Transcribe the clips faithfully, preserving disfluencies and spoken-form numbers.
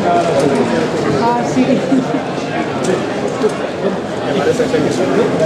Ah, sí. Me parece que es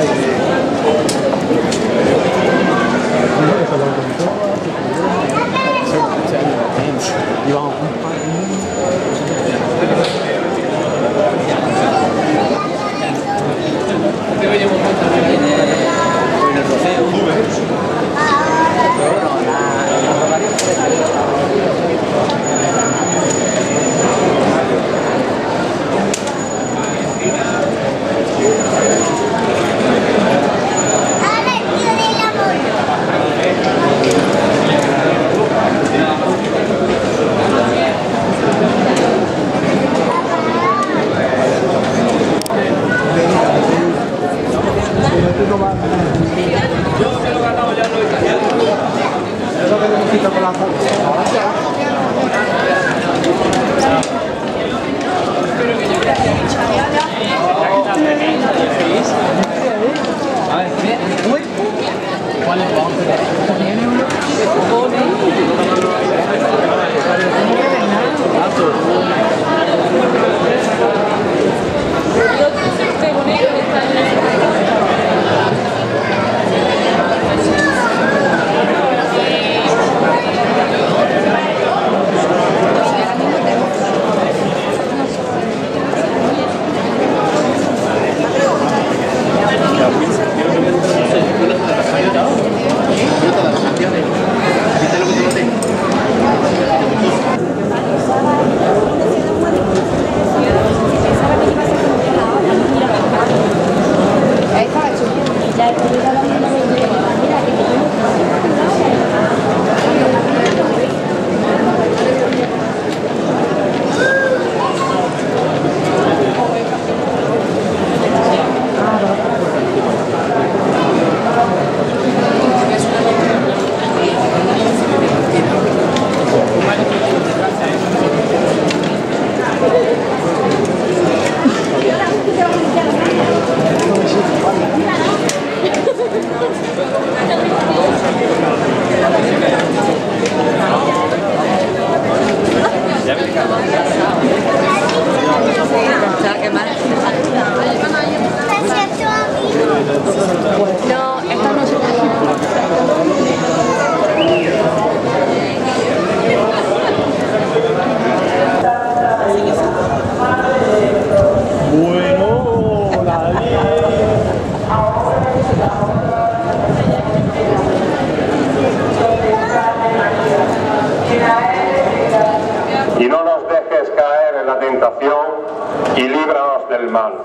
y no nos dejes caer en la tentación y líbranos del mal.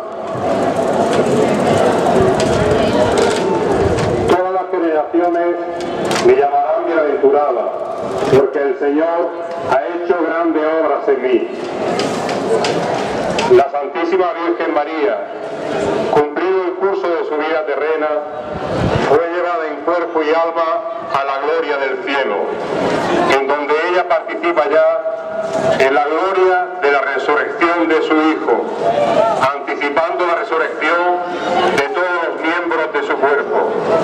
Todas las generaciones me llamarán bienaventurada, porque el Señor ha hecho grandes obras en mí. La Santísima Virgen María, cumplido el curso de su vida terrena, fue llevada en cuerpo y alma a la gloria del cielo, en donde ella participa ya en la gloria de la resurrección de su Hijo, anticipando la resurrección de todos los miembros de su cuerpo.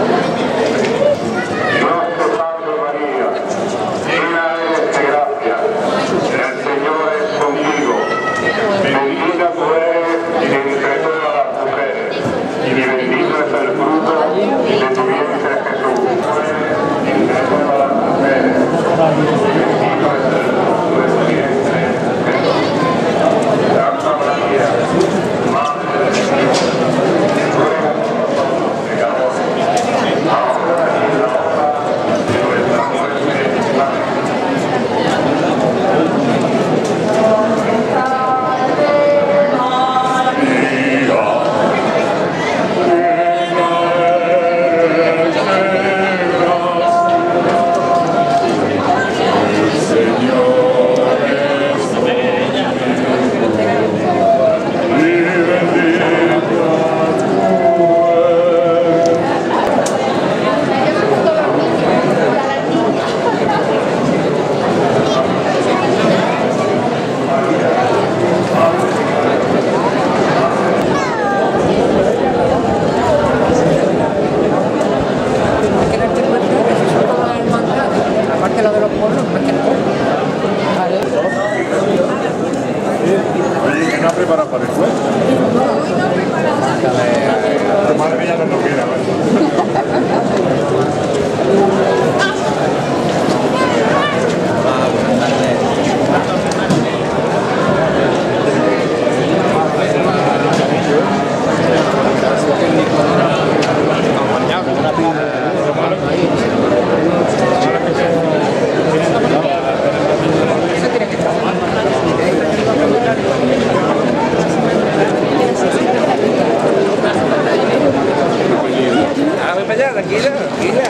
Nuestro Salve María, llena eres de gracia, el Señor es contigo, bendita tú eres entre todas las mujeres, y bendito es el fruto de tu vientre Jesús. Entre todas las mujeres, bendito es el fruto de tu vientre Jesús. Santa María, que no ha preparado para el juego. Tu madre ya no lo quiere, tranquila, tranquila.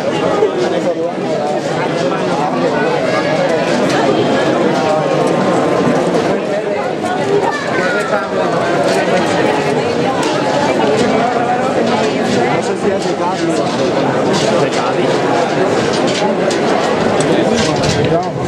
No sé si es de Cádiz. ¿De Cádiz?